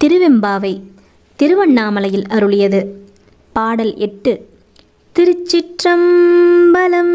திருவெம்பாவை திருவண்ணாமலையில் அருளியது. பாடல் 8. திருச்சிற்றம்பலம்.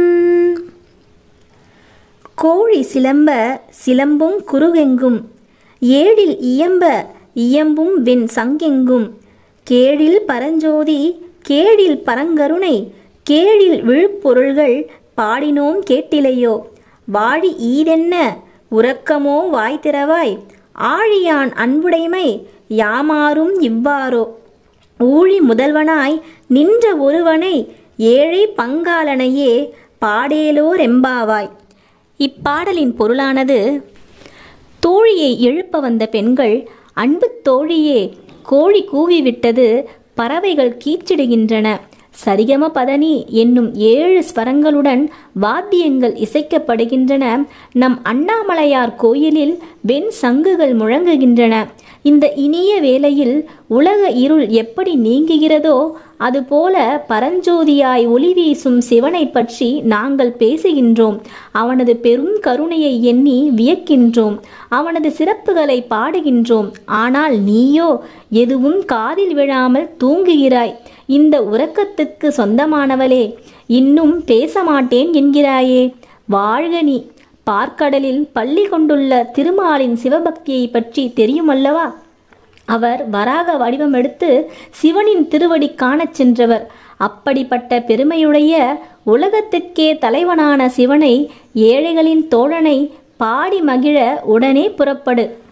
கோழி சிலம்ப சிலம்பும் குருகெங்கும், ஏழில் இயம்ப இயம்பும் வெண் சங்கெங்கும், கேழில் பரஞ்சோதி கேழில் பரங்கருணை, கேழில் விழுப்பொருள்கள் பாடினோம் கேட்டிலையோ, வாழி ஈதென்ன உறக்கமோ வாய்திறவாய், ஆழியான் அன்புடைமை யாமாறும் இவ்வாறோ, ஊழி முதல்வனாய் நின்ற ஒருவனை ஏழை பங்காளனையே பாடேலோர் எம்பாவாய். இப்பாடலின் பொருளானது, தோழியை எழுப்ப வந்த பெண்கள், அன்பு தோழியே கோழி கூவிவிட்டது, பறவைகள் கீச்சிடுகின்றன, சரிகம பதனி என்னும் 7 ஸ்வரங்களுடன் வாத்தியங்கள் இசைக்கப்படுகின்றன, நம் அண்ணாமலையார் கோயிலில் வெண் சங்குகள் முழங்குகின்றன. இந்த இனிய வேளையில் உலக இருள் எப்படி நீங்குகிறதோ அதுபோல பரஞ்சோதியாய் ஒளி வீசும் சிவனை பற்றி நாங்கள் பேசுகின்றோம். அவனது பெரும் கருணையை எண்ணி வியக்கின்றோம். அவனது சிறப்புகளை பாடுகின்றோம். ஆனால் நீயோ எதுவும் காதில் விழாமல் தூங்குகிறாய். இந்த உறக்கத்துக்கு சொந்தமானவளே, இன்னும் பேச மாட்டேன் என்கிறாயே. வாழ்க நீ. பார்க்கடலில் பள்ளி கொண்டுள்ள திருமாலின் சிவபக்தியை பற்றி தெரியுமல்லவா? அவர் வராக வடிவம் எடுத்து சிவனின் திருவடி காணச் சென்றவர். அப்படிப்பட்ட பெருமையுடைய உலகத்துக்கே தலைவனான சிவனை, ஏழைகளின் தோழனை பாடி மகிழ உடனே புறப்படு.